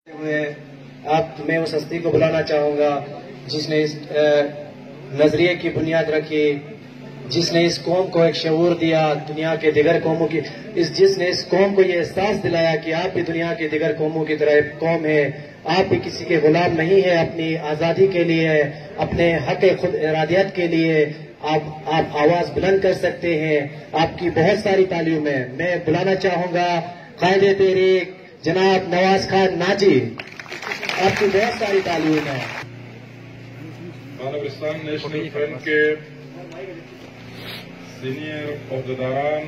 ہوئے میں اس ہستی کو بلانا چاہوں گا جس نے اس نظریے کی بنیاد رکھی، جس نے اس قوم کو ایک شعور دیا دنیا کے دیگر قوموں کی، جس نے اس قوم کو یہ احساس دلایا کہ آپ بھی دنیا کے دیگر قوموں کی طرح ایک قوم ہے، آپ بھی کسی کے غلام نہیں ہیں، اپنی آزادی کے لیے، اپنے حق خود ارادیت کے لیے آپ آواز بلند کر سکتے ہیں۔ آپ کی بہت ساری تعلیم ہے۔ میں بلانا چاہوں گا قائد تحریک جناب نواز خان ناجی، آپ کی بہت ساری تعلیم ہے۔ بلاورستان نیشنل فرنٹ کے سینئر عہدیداران،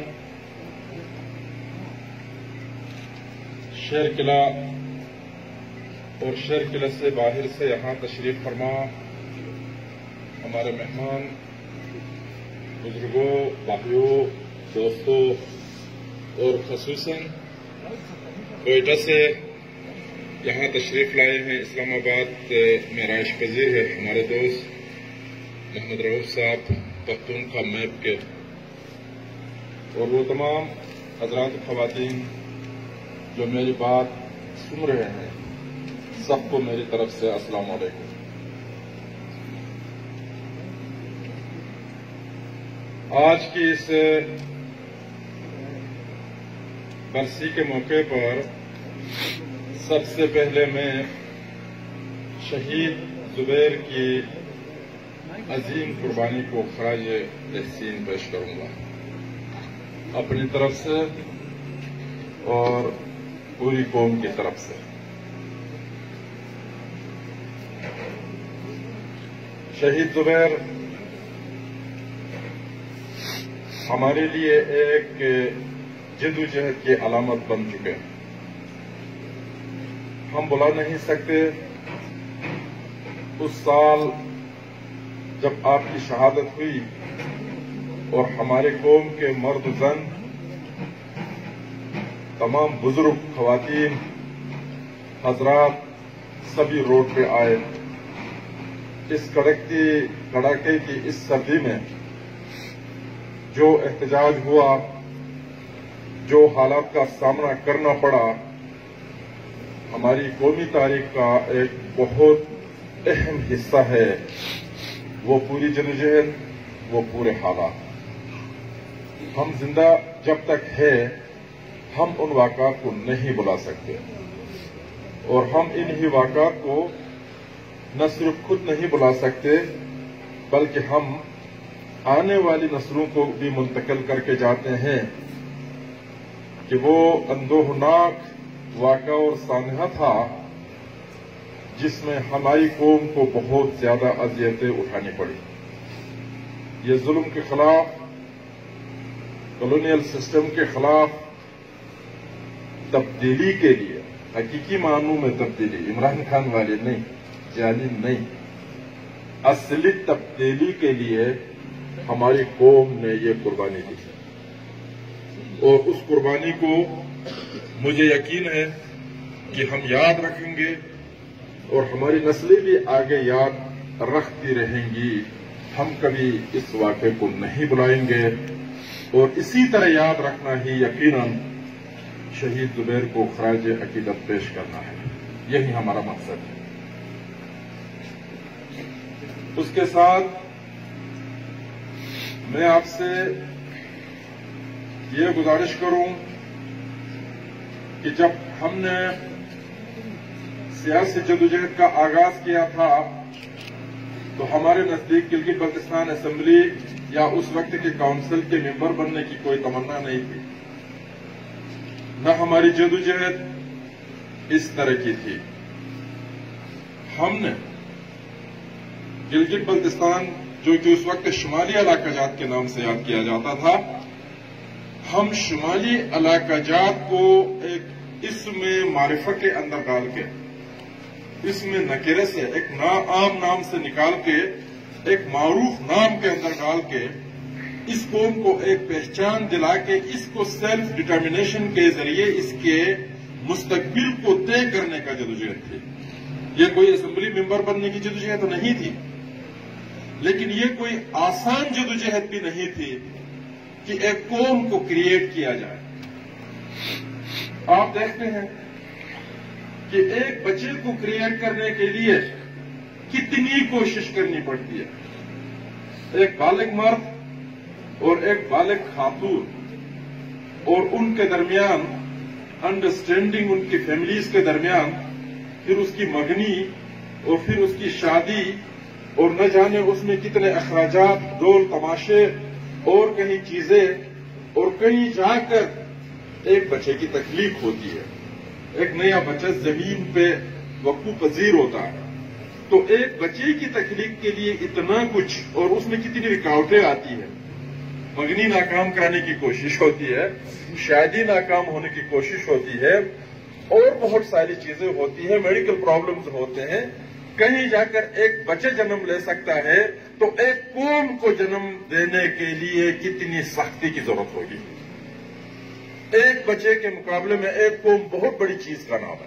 شہر قلعہ اور شہر قلعہ سے باہر سے یہاں تشریف فرما ہمارے مہمان، بزرگوں، بھائیوں، دوستوں اور خصوصاً کوئٹہ سے یہاں تشریف لائے ہیں، اسلام آباد میں رہائش پذیر ہے ہمارے دوست محمد رؤف صاحب پختونخوا میپ کے، اور وہ تمام حضرات خواتین جو میری بات سن رہے ہیں، سب کو میری طرف سے السلام علیکم۔ آج کی اس برسی کے موقع پر سب سے پہلے میں شہید زبیر کی عظیم قربانی کو خراج تحسین پیش کروں گا اپنی طرف سے اور پوری قوم کی طرف سے۔ شہید زبیر ہمارے لیے ایک جدوجہد کی علامت بن چکے ہیں۔ ہم بلا نہیں سکتے اس سال جب آپ کی شہادت ہوئی اور ہمارے قوم کے مرد زن، تمام بزرگ، خواتین، حضرات سبھی روڈ پہ آئے۔ اس کڑاکے کی اس سردی میں جو احتجاج ہوا، جو حالات کا سامنا کرنا پڑا، ہماری قومی تاریخ کا ایک بہت اہم حصہ ہے۔ وہ پوری جدوجہد، وہ پورے حالات۔ ہم زندہ جب تک ہے ہم ان واقعات کو نہیں بلا سکتے، اور ہم انہی واقعات کو نہ صرف خود نہیں بلا سکتے بلکہ ہم آنے والی نسلوں کو بھی منتقل کر کے جاتے ہیں کہ وہ اندوہناک واقعہ اور سانحہ تھا جس میں ہماری قوم کو بہت زیادہ اذیتیں اٹھانی پڑی۔ یہ ظلم کے خلاف، کالونیل سسٹم کے خلاف تبدیلی کے لیے، حقیقی معنوں میں تبدیلی، عمران خان والی نہیں، جعلی نہیں، اصلی تبدیلی کے لیے ہماری قوم نے یہ قربانی دی، اور اس قربانی کو مجھے یقین ہے کہ ہم یاد رکھیں گے اور ہماری نسلیں بھی آگے یاد رکھتی رہیں گی۔ ہم کبھی اس واقعے کو نہیں بلائیں گے، اور اسی طرح یاد رکھنا ہی یقیناً شہید زبیر کو خراج عقیدت پیش کرنا ہے۔ یہی ہمارا مقصد ہے۔ اس کے ساتھ میں آپ سے یہ گزارش کروں کہ جب ہم نے سیاسی جدوجہد کا آغاز کیا تھا تو ہمارے نزدیک گلگت بلتستان اسمبلی یا اس وقت کے کونسل کے ممبر بننے کی کوئی تمنا نہیں تھی، نہ ہماری جدوجہد اس طرح کی تھی۔ ہم نے گلگت بلتستان، جو کہ اس وقت شمالی علاقہ جات کے نام سے یاد کیا جاتا تھا، ہم شمالی علاقہ جات کو ایک اسم معرفت کے اندر ڈال کے، اسم نکرے سے ایک ناعام نام سے نکال کے ایک معروف نام کے اندر ڈال کے اس قوم کو ایک پہچان دلا کے اس کو سیلف ڈٹرمنیشن کے ذریعے اس کے مستقبل کو طے کرنے کا جدوجہد تھی۔ یہ کوئی اسمبلی ممبر بننے کی جدوجہد تو نہیں تھی، لیکن یہ کوئی آسان جدوجہد بھی نہیں تھی کہ ایک قوم کو کریٹ کیا جائے۔ آپ دیکھتے ہیں کہ ایک بچے کو کریٹ کرنے کے لیے کتنی کوشش کرنی پڑتی ہے. ایک بالغ مرد اور ایک بالغ خاتون اور ان کے درمیان انڈرسٹینڈنگ، ان کی فیملیز کے درمیان، پھر اس کی مگنی اور پھر اس کی شادی، اور نہ جانے اس میں کتنے اخراجات، ڈول تماشے اور کہیں چیزیں، اور کہیں جا کر ایک بچے کی تخلیق ہوتی ہے. ایک نیا بچہ زمین پہ وقوع پذیر ہوتا ہے. تو ایک بچے کی تخلیق کے لیے اتنا کچھ، اور اس میں کتنی رکاوٹیں آتی ہیں. مگنی ناکام کرانے کی کوشش ہوتی ہے، شادی ناکام ہونے کی کوشش ہوتی ہے، اور بہت ساری چیزیں ہوتی ہیں، میڈیکل پرابلمز ہوتے ہیں. کہیں جا کر ایک بچہ جنم لے سکتا ہے تو ایک قوم کو جنم دینے کے لیے کتنی سختی کی ضرورت ہوگی. ایک بچے کے مقابلے میں ایک قوم بہت بڑی چیز کا نام ہے.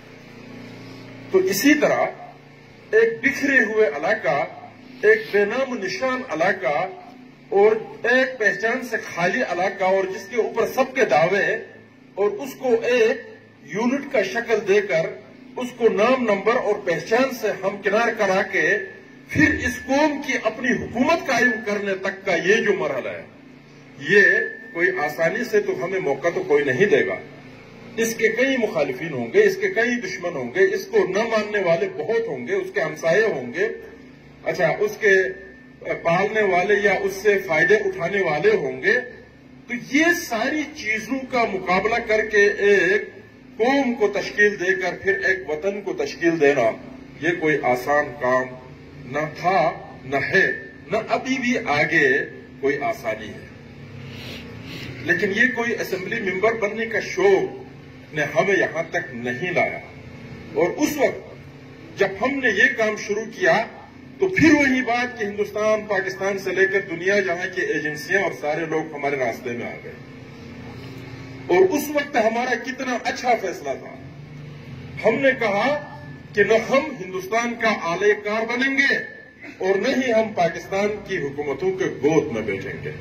تو اسی طرح ایک بکھرے ہوئے علاقہ، ایک بے نام نشان علاقہ، اور ایک پہچان سے خالی علاقہ، اور جس کے اوپر سب کے دعوے، اور اس کو ایک یونٹ کا شکل دے کر اس کو نام، نمبر اور پہچان سے ہمکنار کرا کے پھر اس قوم کی اپنی حکومت قائم کرنے تک کا یہ جو مرحلہ ہے، یہ کوئی آسانی سے تو ہمیں موقع تو کوئی نہیں دے گا. اس کے کئی مخالفین ہوں گے، اس کے کئی دشمن ہوں گے، اس کو نہ ماننے والے بہت ہوں گے، اس کے ہمسائے ہوں گے، اچھا اس کے پالنے والے یا اس سے فائدے اٹھانے والے ہوں گے. تو یہ ساری چیزوں کا مقابلہ کر کے ایک قوم کو تشکیل دے کر پھر ایک وطن کو تشکیل دینا، یہ کوئی آسان کام نہ تھا، نہ ہے، نہ ابھی بھی آگے کوئی آسانی ہے. لیکن یہ کوئی اسمبلی ممبر بننے کا شوق نے ہمیں یہاں تک نہیں لایا. اور اس وقت جب ہم نے یہ کام شروع کیا تو پھر وہی بات کہ ہندوستان، پاکستان سے لے کر دنیا جہاں کی ایجنسیاں اور سارے لوگ ہمارے راستے میں آ گئے. اور اس وقت ہمارا کتنا اچھا فیصلہ تھا. ہم نے کہا کہ نہ ہم ہندوستان کا اعلی کار بنیں گے اور نہ ہی ہم پاکستان کی حکومتوں کے گود میں بیٹھیں گے.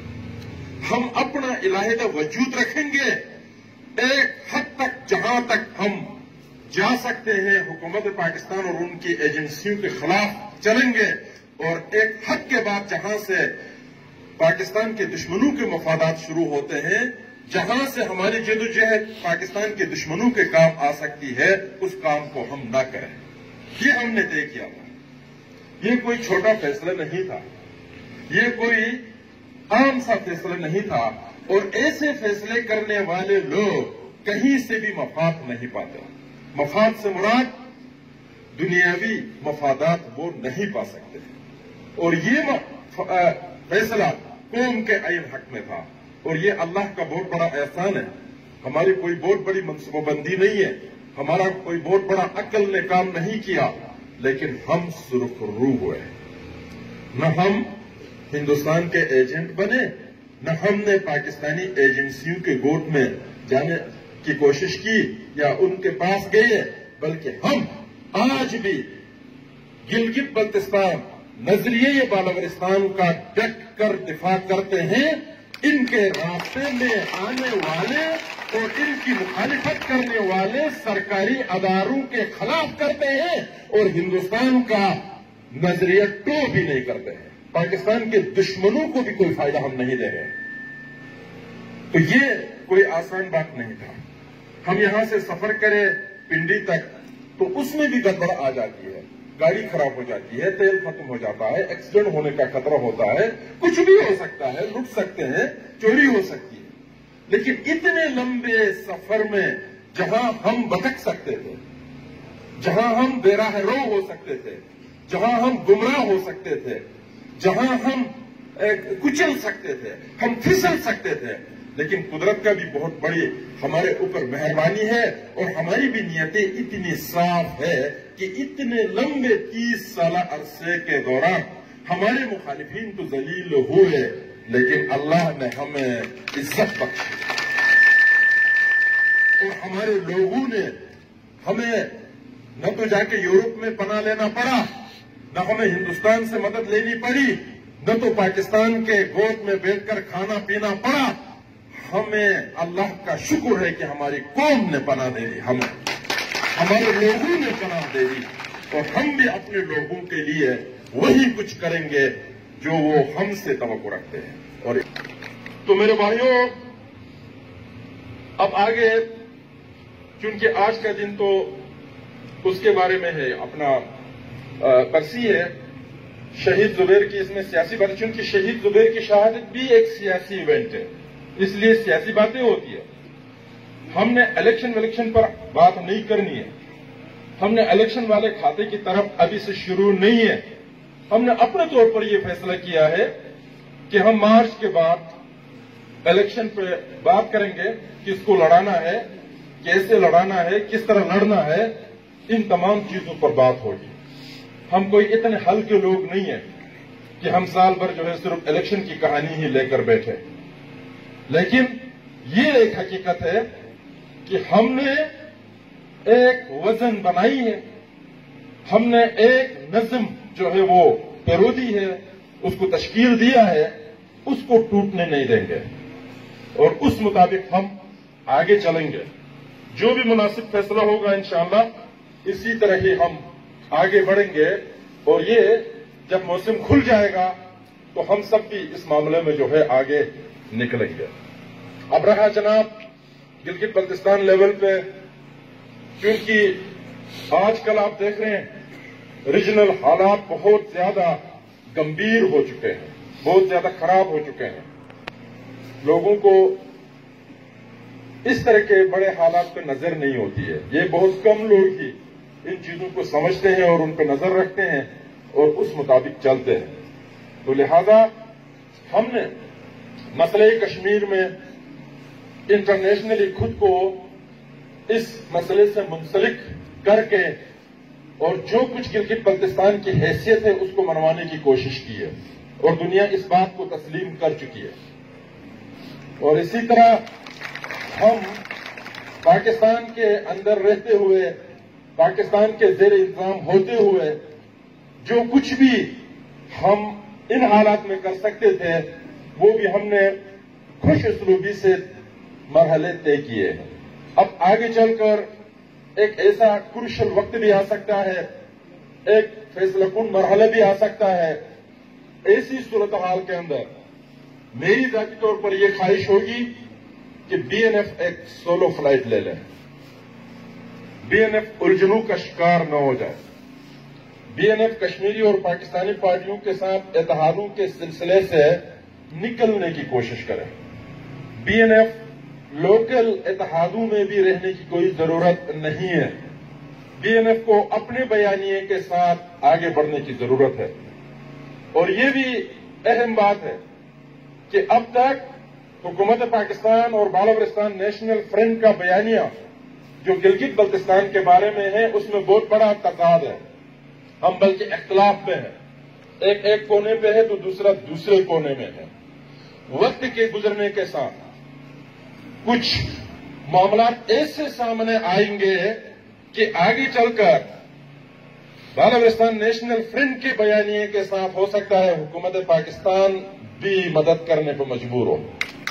ہم اپنا علیحدہ وجود رکھیں گے ایک حد تک، جہاں تک ہم جا سکتے ہیں حکومت پاکستان اور ان کی ایجنسیوں کے خلاف چلیں گے، اور ایک حد کے بعد جہاں سے پاکستان کے دشمنوں کے مفادات شروع ہوتے ہیں، جہاں سے ہماری جدوجہد پاکستان کے دشمنوں کے کام آ سکتی ہے، اس کام کو ہم نہ کریں. یہ ہم نے طے کیا تھا. یہ کوئی چھوٹا فیصلہ نہیں تھا، یہ کوئی عام سا فیصلہ نہیں تھا. اور ایسے فیصلے کرنے والے لوگ کہیں سے بھی مفاد نہیں پاتے. مفاد سے مراد دنیاوی مفادات وہ نہیں پا سکتے. اور یہ فیصلہ قوم کے عین حق میں تھا. اور یہ اللہ کا بہت بڑا احسان ہے. ہماری کوئی بہت بڑی منصوبہ بندی نہیں ہے، ہمارا کوئی بہت بڑا عقل نے کام نہیں کیا، لیکن ہم سرخ رو ہوئے. نہ ہم ہندوستان کے ایجنٹ بنے، نہ ہم نے پاکستانی ایجنسیوں کے گود میں جانے کی کوشش کی یا ان کے پاس گئے، بلکہ ہم آج بھی گلگت بلتستان نظریے بالاورستان کا ڈٹ کر دفاع کرتے ہیں. ان کے راستے میں آنے والے اور ان کی مخالفت کرنے والے سرکاری اداروں کے خلاف کرتے ہیں، اور ہندوستان کا نظریہ ٹو بھی نہیں کرتے ہیں. پاکستان کے دشمنوں کو بھی کوئی فائدہ ہم نہیں دے رہے. تو یہ کوئی آسان بات نہیں تھا. ہم یہاں سے سفر کریں پنڈی تک تو اس میں بھی گڑبڑ آ جاتی ہے، گاڑی خراب ہو جاتی ہے، تیل ختم ہو جاتا ہے، ایکسیڈنٹ ہونے کا خطرہ ہوتا ہے، کچھ بھی ہو سکتا ہے، لٹ سکتے ہیں، چوری ہو سکتی ہے. لیکن اتنے لمبے سفر میں جہاں ہم بھٹک سکتے تھے، جہاں ہم بے راہ رو ہو سکتے تھے، جہاں ہم گمراہ ہو سکتے تھے، جہاں ہم کچل سکتے تھے، ہم پھسل سکتے تھے، لیکن قدرت کا بھی بہت بڑی ہمارے اوپر مہربانی ہے. اور ہماری بھی نیتیں اتنی صاف ہے کہ اتنے لمبے 30 سالہ عرصے کے دوران ہمارے مخالفین تو ذلیل ہوئے، لیکن اللہ نے ہمیں عزت بخشی. اور ہمارے لوگوں نے ہمیں نہ تو جا کے یورپ میں پناہ لینا پڑا، نہ ہمیں ہندوستان سے مدد لینی پڑی، نہ تو پاکستان کے گود میں بیٹھ کر کھانا پینا پڑا. ہمیں اللہ کا شکر ہے کہ ہماری قوم نے پناہ دے دی. ہمارے لوگوں نے پناہ دے دی اور ہم بھی اپنے لوگوں کے لیے وہی کچھ کریں گے جو وہ ہم سے توقع رکھتے ہیں. اور تو میرے بھائیوں، اب آگے چونکہ آج کا دن تو اس کے بارے میں ہے، اپنا برسی ہے شہید زبیر کی، اس میں سیاسی باتیں، چونکہ شہید زبیر کی شہادت بھی ایک سیاسی ایونٹ ہے، اس لیے سیاسی باتیں ہوتی ہیں. ہم نے الیکشن پر بات نہیں کرنی ہے، ہم نے الیکشن والے کھاتے کی طرف ابھی سے شروع نہیں ہے. ہم نے اپنے طور پر یہ فیصلہ کیا ہے کہ ہم مارچ کے بعد الیکشن پہ بات کریں گے، کس کو لڑانا ہے، کیسے لڑانا ہے، کس طرح لڑنا ہے، ان تمام چیزوں پر بات ہوگی. ہم کوئی اتنے ہلکے لوگ نہیں ہیں کہ ہم سال بھر جو ہے صرف الیکشن کی کہانی ہی لے کر بیٹھے. لیکن یہ ایک حقیقت ہے کہ ہم نے ایک وزن بنائی ہے، ہم نے ایک نظم جو ہے وہ پیرو دی ہے، اس کو تشکیل دیا ہے، اس کو ٹوٹنے نہیں دیں گے اور اس مطابق ہم آگے چلیں گے. جو بھی مناسب فیصلہ ہوگا انشاءاللہ اسی طرح ہی ہم آگے بڑھیں گے. اور یہ جب موسم کھل جائے گا تو ہم سب بھی اس معاملے میں جو ہے آگے نکلیں گے. اب رہا جناب گلگت بلتستان لیول پہ، کیونکہ آج کل آپ دیکھ رہے ہیں ریجنل حالات بہت زیادہ گمبھیر ہو چکے ہیں، بہت زیادہ خراب ہو چکے ہیں. لوگوں کو اس طرح کے بڑے حالات پہ نظر نہیں ہوتی ہے. یہ بہت کم لوگ ہی ان چیزوں کو سمجھتے ہیں اور ان پہ نظر رکھتے ہیں اور اس مطابق چلتے ہیں. تو لہذا ہم نے مسئلہ کشمیر میں انٹرنیشنلی خود کو اس مسئلے سے منسلک کر کے اور جو کچھ گلگت بلتستان کی حیثیت ہے اس کو منوانے کی کوشش کی ہے اور دنیا اس بات کو تسلیم کر چکی ہے. اور اسی طرح ہم پاکستان کے اندر رہتے ہوئے، پاکستان کے زیر انتظام ہوتے ہوئے جو کچھ بھی ہم ان حالات میں کر سکتے تھے وہ بھی ہم نے خوش اسلوبی سے مرحلے طے کیے ہیں. اب آگے چل کر ایک ایسا کروشل وقت بھی آ سکتا ہے، ایک فیصلہ کن مرحلہ بھی آ سکتا ہے. ایسی صورتحال کے اندر میری ذاتی طور پر یہ خواہش ہوگی کہ بی این ایف ایک سولو فلائٹ لے لیں، بی این ایف الجھنوں کا شکار نہ ہو جائے. بی این ایف کشمیری اور پاکستانی پارٹیوں کے ساتھ اتحادوں کے سلسلے سے نکلنے کی کوشش کریں. بی این ایف لوکل اتحادوں میں بھی رہنے کی کوئی ضرورت نہیں ہے. بی این ایف کو اپنے بیانیے کے ساتھ آگے بڑھنے کی ضرورت ہے. اور یہ بھی اہم بات ہے کہ اب تک حکومت پاکستان اور بالاورستان نیشنل فرنٹ کا بیانیہ جو گلگت بلتستان کے بارے میں ہے اس میں بہت بڑا تضاد ہے. ہم بلکہ اختلاف میں ہیں، ایک کونے پہ ہے تو دوسرا دوسرے کونے میں ہے. وقت کے گزرنے کے ساتھ کچھ معاملات ایسے سامنے آئیں گے کہ آگے چل کر بالاورستان نیشنل فرنٹ کے بیانیے کے ساتھ ہو سکتا ہے حکومت پاکستان بھی مدد کرنے پر مجبور ہو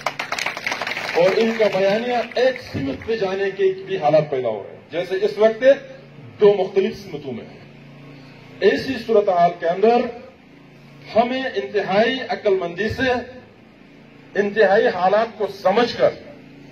اور ان کا بیانیہ ایک سمت پہ جانے کے بھی حالات پیدا ہو رہے ہیں، جیسے اس وقت دو مختلف سمتوں میں ہیں. ایسی صورتحال کے اندر ہمیں انتہائی عقل مندی سے، انتہائی حالات کو سمجھ کر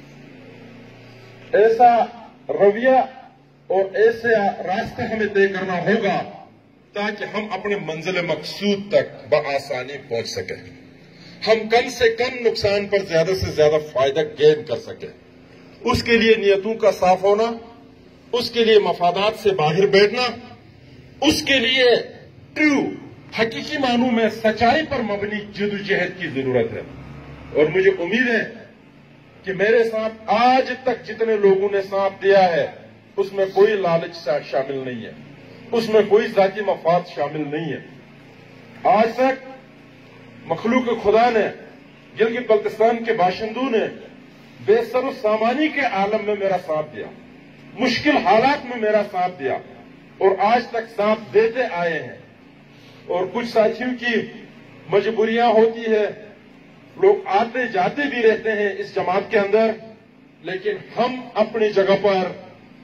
ایسا رویہ اور ایسا راستہ ہمیں طے کرنا ہوگا تاکہ ہم اپنے منزل مقصود تک بآسانی پہنچ سکیں، ہم کم سے کم نقصان پر زیادہ سے زیادہ فائدہ گین کر سکیں. اس کے لیے نیتوں کا صاف ہونا، اس کے لیے مفادات سے باہر بیٹھنا، اس کے لیے ٹرو حقیقی معنوں میں سچائی پر مبنی جدوجہد کی ضرورت ہے. اور مجھے امید ہے کہ میرے ساتھ آج تک جتنے لوگوں نے ساتھ دیا ہے اس میں کوئی لالچ شامل نہیں ہے، اس میں کوئی ذاتی مفاد شامل نہیں ہے. آج تک مخلوق خدا نے، گلگت بلتستان کے باشندوں نے بے سر و سامانی کے عالم میں میرا ساتھ دیا، مشکل حالات میں میرا ساتھ دیا اور آج تک ساتھ دیتے آئے ہیں. اور کچھ ساتھیوں کی مجبوریاں ہوتی ہے، لوگ آتے جاتے بھی رہتے ہیں اس جماعت کے اندر، لیکن ہم اپنی جگہ پر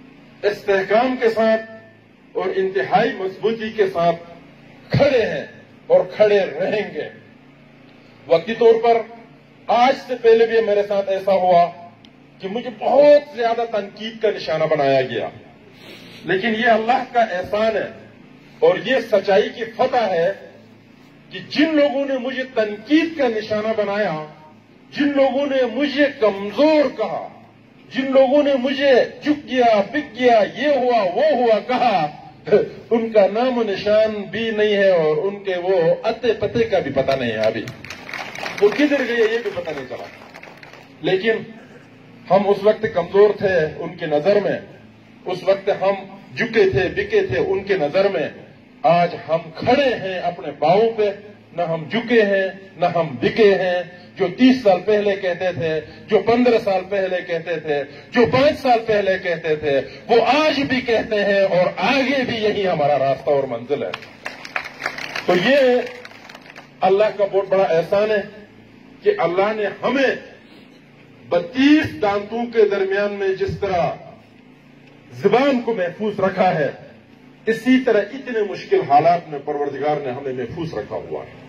استحकाम के साथ और इंतहाई मजबूती के साथ खड़े हैं और खड़े रहेंगे। वक्ती तौर पर आज से पहले भी मेरे साथ ऐसा हुआ कि मुझे बहुत ज्यादा तनकीद का निशाना बनाया गया, लेकिन ये अल्लाह का एहसान है और ये सच्चाई की फतह है कि जिन लोगों ने मुझे तनकीद का निशाना बनाया, जिन लोगों ने मुझे कमजोर कहा, जिन लोगों ने मुझे झुक गया, बिक गया, ये हुआ वो हुआ कहा, उनका नाम निशान भी नहीं है और उनके वो अते पते का भी पता नहीं है। अभी वो किधर गए ये भी पता नहीं चला। लेकिन हम उस वक्त कमजोर थे उनकी नजर में, उस वक्त हम झुके थे, बिके थे उनके नजर में। आज हम खड़े हैं अपने पांवों पे, न हम झुके हैं न हम बिके हैं। जो 30 साल पहले कहते थे, जो 15 साल पहले कहते थे, जो 5 साल पहले कहते थे, वो आज भी कहते हैं और आगे भी यही हमारा रास्ता और मंजिल है। तो ये अल्लाह का बहुत बड़ा एहसान है कि अल्लाह ने हमें 32 दांतों के दरमियान में जिस तरह जुबान को महफूज रखा है, इसी तरह इतने मुश्किल हालात में परवरदिगार ने हमें महफूज रखा हुआ है।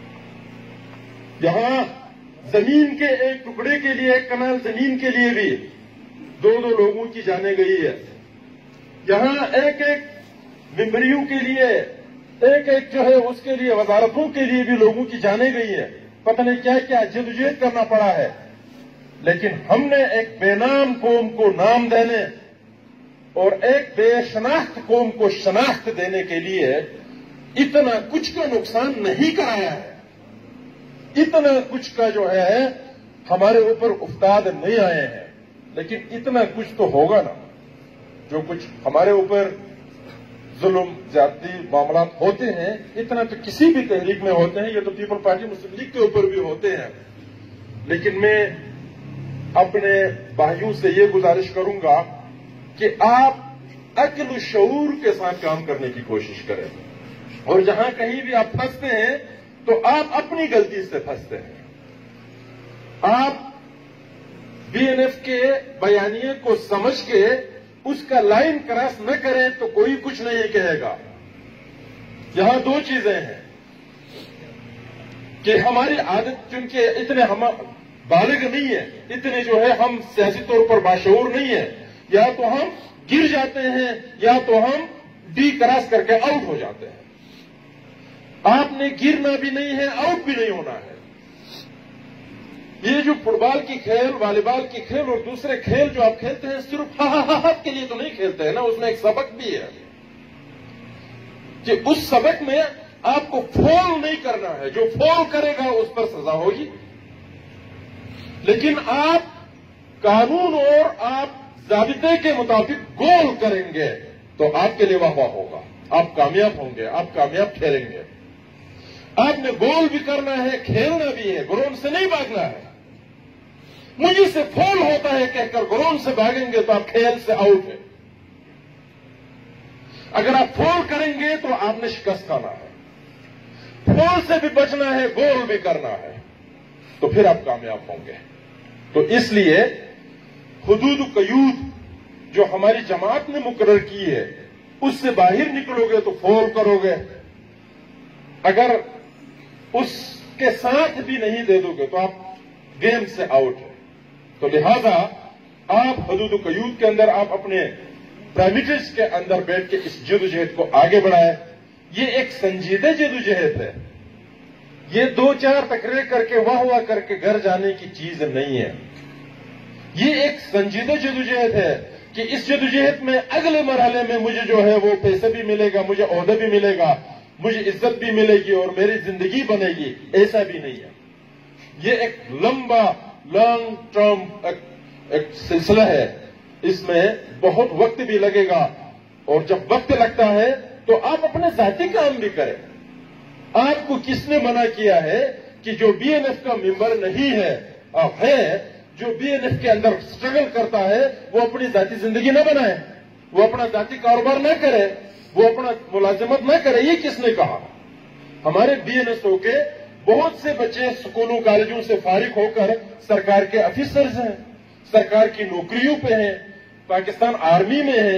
यहां जमीन के एक टुकड़े के लिए, एक कनाल जमीन के लिए भी 2-2 लोगों की जाने गई है। यहां एक एक मिंबरियों के लिए, एक एक जो है उसके लिए, वजारतों के लिए भी लोगों की जाने गई है। पता नहीं क्या क्या जद्दोजहद करना पड़ा है, लेकिन हमने एक बेनाम कौम को नाम देने और एक बेशनाख्त कौम को शनाख्त देने के लिए इतना कुछ का नुकसान नहीं कराया है। इतना कुछ का जो है हमारे ऊपर उफ्ताद नहीं आए हैं, लेकिन इतना कुछ तो होगा ना। जो कुछ हमारे ऊपर जुल्म ज्यादती मामला होते हैं, इतना तो किसी भी तहरीक में होते हैं। ये तो पीपल पार्टी मुस्लिम लीग के ऊपर भी होते हैं। लेकिन मैं अपने भाइयों से ये गुजारिश करूंगा कि आप अक्ल शऊर के साथ काम करने की कोशिश करें, और जहां कहीं भी आप फंसते हैं तो आप अपनी गलती से फंसते हैं। आप बीएनएफ के बयानिए को समझ के उसका लाइन क्रॉस न करें तो कोई कुछ नहीं कहेगा। यहां 2 चीजें हैं कि हमारी आदत, चूंकि इतने हम बालिग नहीं है, इतने जो है हम सियासी तौर पर बाशऊर नहीं है, या तो हम गिर जाते हैं या तो हम डी क्रॉस करके आउट हो जाते हैं। आपने गिरना भी नहीं है, आउट भी नहीं होना है। ये जो फुटबॉल की खेल, वॉलीबॉल की खेल और दूसरे खेल जो आप खेलते हैं, सिर्फ हा के लिए तो नहीं खेलते हैं ना, उसमें एक सबक भी है कि उस सबक में आपको फॉल नहीं करना है। जो फॉल करेगा उस पर सजा होगी। लेकिन आप कानून और आप ज़ाबिते के मुताबिक गोल करेंगे तो आपके लिए वाह होगा, आप कामयाब होंगे, आप कामयाब खेलेंगे। आपने गोल भी करना है, खेलना भी है, ग्राउंड से नहीं भागना है। मुझे से फॉल होता है कहकर ग्राउंड से भागेंगे तो आप खेल से आउट है। अगर आप फॉल करेंगे तो आपने शिकस्त खाना है। फॉल से भी बचना है, गोल भी करना है, तो फिर आप कामयाब होंगे। तो इसलिए हुदूद कयूद जो हमारी जमात ने मुकर्रर की है, उससे बाहर निकलोगे तो फॉल करोगे। अगर उसके साथ भी नहीं दे दोगे तो आप गेम से आउट है। तो लिहाजा आप हुदूद कयूद के अंदर, आप अपने पैरामीटर्स के अंदर बैठ के इस जद्दोजहद को आगे बढ़ाए। ये एक संजीदा जद्दोजहद है। ये 2-4 तकरीर करके वाह करके घर जाने की चीज नहीं है। ये एक संजीदा जद्दोजहद है कि इस जद्दोजहद में अगले मरहले में मुझे जो है वो पैसे भी मिलेगा, मुझे ओहदा भी मिलेगा, मुझे इज्जत भी मिलेगी और मेरी जिंदगी बनेगी, ऐसा भी नहीं है। ये एक लंबा लॉन्ग टर्म एक सिलसिला है। इसमें बहुत वक्त भी लगेगा, और जब वक्त लगता है तो आप अपने जाती काम भी करें। आपको किसने मना किया है कि जो बीएनएफ का मेंबर नहीं है, जो बीएनएफ के अंदर स्ट्रगल करता है, वो अपनी जाती जिंदगी न बनाए, वो अपना जाती कारोबार न करे, वो अपना मुलाजिमत न करे? ये किसने कहा? हमारे बीएनएसओ के बहुत से बच्चे स्कूलों कॉलेजों से फारिग होकर सरकार के ऑफिसर्स हैं, सरकार की नौकरियों पे हैं, पाकिस्तान आर्मी में हैं,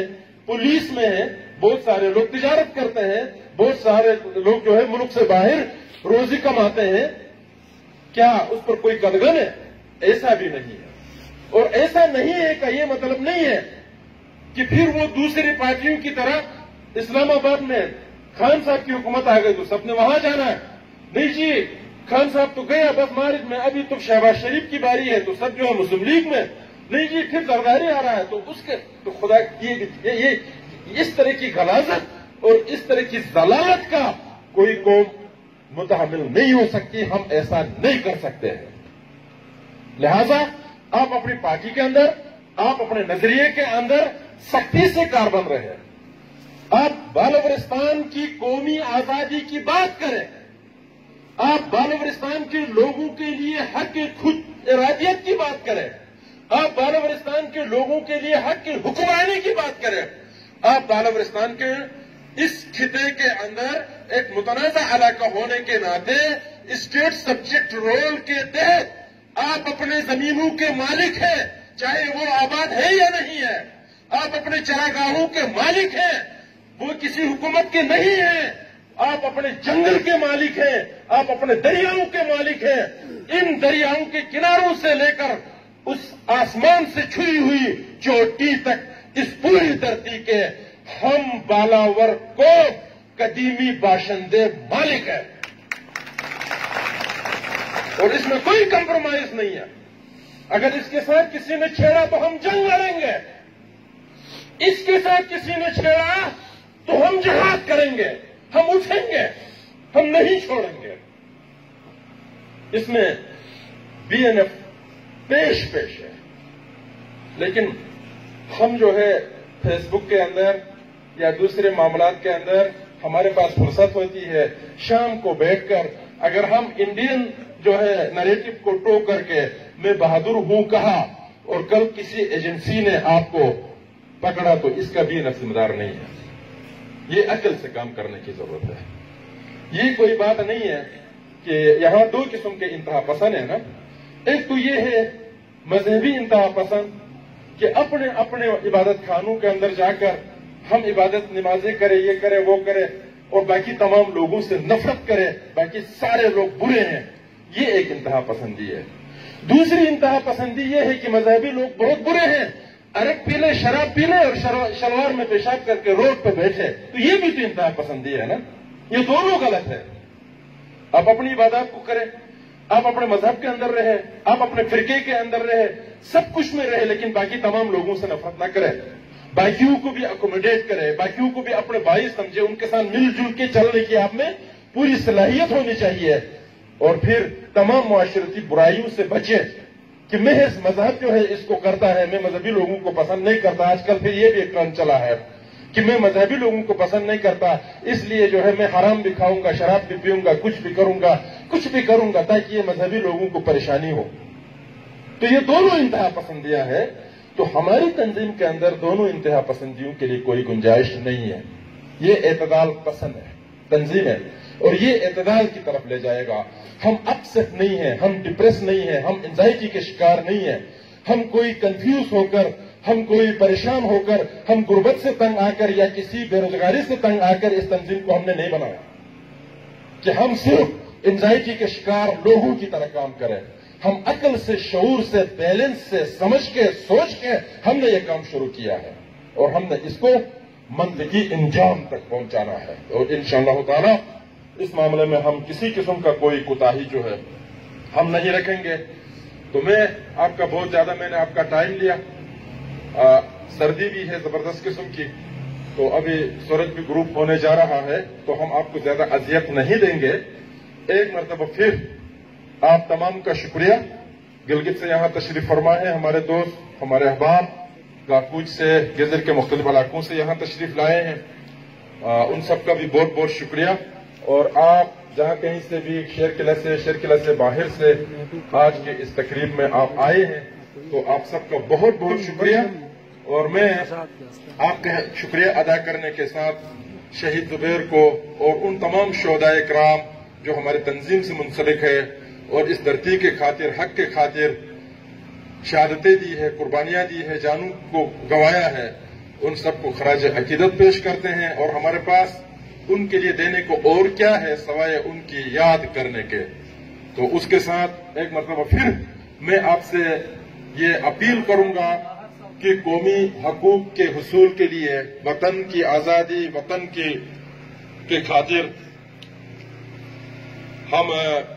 पुलिस में हैं, बहुत सारे लोग तिजारत करते हैं, बहुत सारे लोग जो है मुल्क से बाहर रोजी कमाते हैं। क्या उस पर कोई कदगन है? ऐसा भी नहीं है। और ऐसा नहीं है का ये मतलब नहीं है कि फिर वो दूसरी पार्टियों की तरह इस्लामाबाद में खान साहब की हुकूमत आ गई तो सबने वहां जाना है। नहीं जी, खान साहब तो गया बस मारिज में, अभी तो शहबाज शरीफ की बारी है तो सब जो है मुस्लिम लीग में। नहीं जी, फिर जरदारी आ रहा है तो उसके तो खुदा ये इस तरह की गलाजत और इस तरह की जलालत का कोई कौम मुतहम्मिल नहीं हो सकती। हम ऐसा नहीं कर सकते हैं। लिहाजा आप अपनी पार्टी के अंदर, आप अपने नजरिए के अंदर सख्ती से कारबंद रहे। आप बालवरिस्तान की कौमी आजादी की बात करें, आप बालवरिस्तान के लोगों के लिए हक खुद इरादियत की बात करें, आप बालवरिस्तान के लोगों के लिए हक की हुक्मरानी की बात करें, आप बालवरिस्तान के इस खिते के अंदर एक मुतनाज़ा इलाका होने के नाते स्टेट सब्जेक्ट रोल के तहत आप अपने जमीनों के मालिक हैं, चाहे वो आबाद है या नहीं है। आप अपने चरागाहों के मालिक हैं, वो किसी हुकूमत के नहीं हैं। आप अपने जंगल के मालिक हैं, आप अपने दरियाओं के मालिक हैं। इन दरियाओं के किनारों से लेकर उस आसमान से छुई हुई चोटी तक इस पूरी धरती के हम बालावर को कदीमी बाशिंदे मालिक है और इसमें कोई कंप्रोमाइज नहीं है। अगर इसके साथ किसी ने छेड़ा तो हम जंग लड़ेंगे, इसके साथ किसी ने छेड़ा तो हम जिहाद करेंगे, हम उठेंगे, हम नहीं छोड़ेंगे। इसमें बीएनएफ पेश है। लेकिन हम जो है फेसबुक के अंदर या दूसरे मामलात के अंदर हमारे पास फुर्सत होती है, शाम को बैठकर अगर हम इंडियन जो है नैरेटिव को टो करके मैं बहादुर हूं कहा और कल किसी एजेंसी ने आपको पकड़ा तो इसका भी जिम्मेदार नहीं है। ये अकल से काम करने की जरूरत है। ये कोई बात नहीं है कि यहां दो किस्म के इंतहा पसंद है ना। एक तो ये है मजहबी इंतहा पसंद कि अपने अपने इबादत खानों के अंदर जाकर हम इबादत नमाजें करें, ये करें वो करें और बाकी तमाम लोगों से नफरत करें, बाकी सारे लोग बुरे हैं। ये एक इंतहा पसंदी है। दूसरी इंतहा पसंदी ये है कि मजहबी लोग बहुत बुरे हैं, अरक पी ले, शराब पी ले और शलवार में पेशाब करके रोड पे बैठे, तो ये भी तो इंतहा पसंदी है ना। ये दोनों गलत है। आप अपनी इबादत को करें, आप अपने मजहब के अंदर रहे, आप अपने फिरके के अंदर रहे, सब कुछ में रहे, लेकिन बाकी तमाम लोगों से नफरत ना करें, बाकियों को भी अकोमोडेट करें, बाकियों को भी अपने भाई समझे, उनके साथ मिलजुल के चलने की आप में पूरी सलाहियत होनी चाहिए। और फिर तमाम मुआशरती बुराइयों से बचे कि महज मजहब जो है इसको करता है, मैं मजहबी लोगों को पसंद नहीं करता। आजकल फिर ये भी एक ट्रेंड चला है कि मैं मजहबी लोगों को पसंद नहीं करता, इसलिए जो है मैं हराम भी खाऊंगा, शराब भी पीऊंगा, कुछ भी करूंगा ताकि ये मजहबी लोगों को परेशानी हो। तो ये दोनों इंतहा पसंदियां हैं। तो हमारी तंजीम के अंदर दोनों इंतहा पसंदियों के लिए कोई गुंजाइश नहीं है। ये एतदाल पसंद है तंजीम है और ये एतदाल की तरफ ले जाएगा। हम अपसेट नहीं है, हम डिप्रेस नहीं है, हम एंजाइटी के शिकार नहीं है, हम कोई कंफ्यूज होकर, हम कोई परेशान होकर, हम गुर्बत से तंग आकर या किसी बेरोजगारी से तंग आकर इस तंजीम को हमने नहीं बनाया कि हम सिर्फ एंजाइटी के शिकार लोगों की तरह काम करें। हम अकल से, शऊर से, बैलेंस से, समझ के, सोच के हमने ये काम शुरू किया है और हमने इसको मंतकी इंजाम तक पहुंचाना है। और इंशाअल्लाह ताला इस मामले में हम किसी किस्म का कोई कोताही जो है हम नहीं रखेंगे। तो मैं आपका बहुत ज्यादा मैंने आपका टाइम लिया, सर्दी भी है जबरदस्त किस्म की, तो अभी सूरज भी ग्रुप होने जा रहा है, तो हम आपको ज्यादा अजियत नहीं देंगे। एक मरतबा फिर आप तमाम का शुक्रिया। गिलगित से यहाँ तशरीफ फरमा है हमारे दोस्त, हमारे अहबाब गाकूच से, गेजर के मुख्तलिफ इलाकों से यहाँ तशरीफ लाए हैं, उन सबका भी बहुत बहुत शुक्रिया। और आप जहाँ कहीं से भी शेर किला से बाहर से आज के इस तकरीब में आप आए हैं, तो आप सबका बहुत बहुत शुक्रिया। और मैं आपका शुक्रिया अदा करने के साथ शहीद जुबैर को और उन तमाम शोहदाए कराम जो हमारी तंजीम से मुंसलिक है और इस धरती के खातिर, हक के खातिर शहादतें दी है, कुर्बानियां दी है, जानों को गंवाया है, उन सबको खराज अकीदत पेश करते हैं और हमारे पास उनके लिए देने को और क्या है सवाए उनकी याद करने के। तो उसके साथ एक मरतबा फिर मैं आपसे ये अपील करूंगा कि कौमी हकूक के हुसूल के लिए, वतन की आज़ादी, वतन के खातिर हम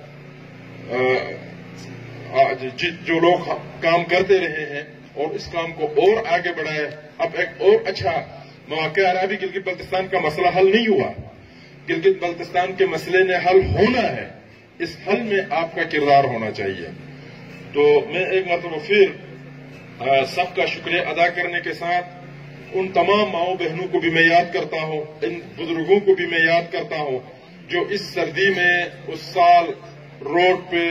जो लोग काम करते रहे हैं और इस काम को और आगे बढ़ाए। अब एक और अच्छा मौका आ रहा है। गिलगित बल्तिस्तान का मसला हल नहीं हुआ, गिलगित बल्तिस्तान के मसले ने हल होना है, इस हल में आपका किरदार होना चाहिए। तो मैं एक मरतबा फिर सबका शुक्रिया अदा करने के साथ उन तमाम माओ बहनों को भी मैं याद करता हूं, इन बुजुर्गों को भी मैं याद करता हूं जो इस सर्दी में उस साल रोड पे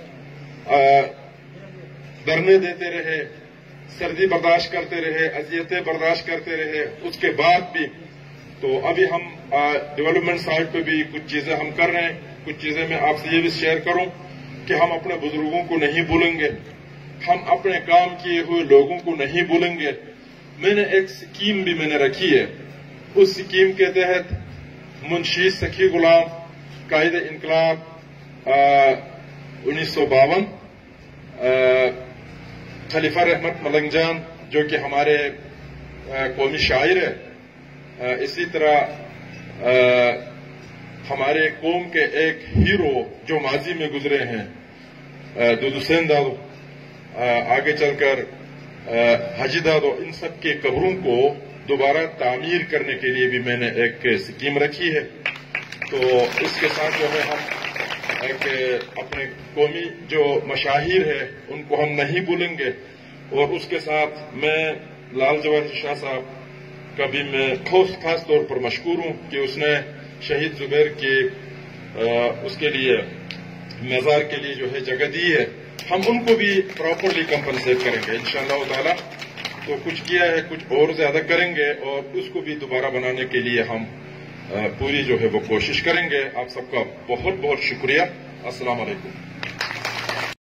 धरने देते रहे, सर्दी बर्दाश्त करते रहे, अजियतें बर्दाश्त करते रहे। उसके बाद भी तो अभी हम डेवलपमेंट साइड पे भी कुछ चीजें हम कर रहे हैं। कुछ चीजें मैं आपसे ये भी शेयर करूं कि हम अपने बुजुर्गों को नहीं भूलेंगे, हम अपने काम किए हुए लोगों को नहीं भूलेंगे। मैंने एक स्कीम भी मैंने रखी है, उस स्कीम के तहत मुंशी सखी गुलाम कायदे इनकलाब 1952, खलीफा रहमत मलंगजान जो कि हमारे कौमी शायर है, इसी तरह हमारे कौम के एक हीरो जो माजी में गुजरे हैं दुदुसेन दादो, आगे चलकर हाजी दादो, इन सब के कब्रों को दोबारा तामीर करने के लिए भी मैंने एक स्कीम रखी है। तो इसके साथ जो है हम एक अपने कौमी जो मशाहिर है उनको हम नहीं भूलेंगे। और उसके साथ मैं लाल जवाहर शाह साहब का भी मैं खास तौर पर मशकूर हूं कि उसने शहीद जुबैर के उसके लिए मज़ार के लिए जो है जगह दी है। हम उनको भी प्रॉपरली कंपनसेट करेंगे इंशाअल्लाह ताला। तो कुछ किया है, कुछ और ज्यादा करेंगे और उसको भी दोबारा बनाने के लिए हम पूरी जो है वो कोशिश करेंगे। आप सबका बहुत बहुत शुक्रिया। अस्सलाम वालेकुम।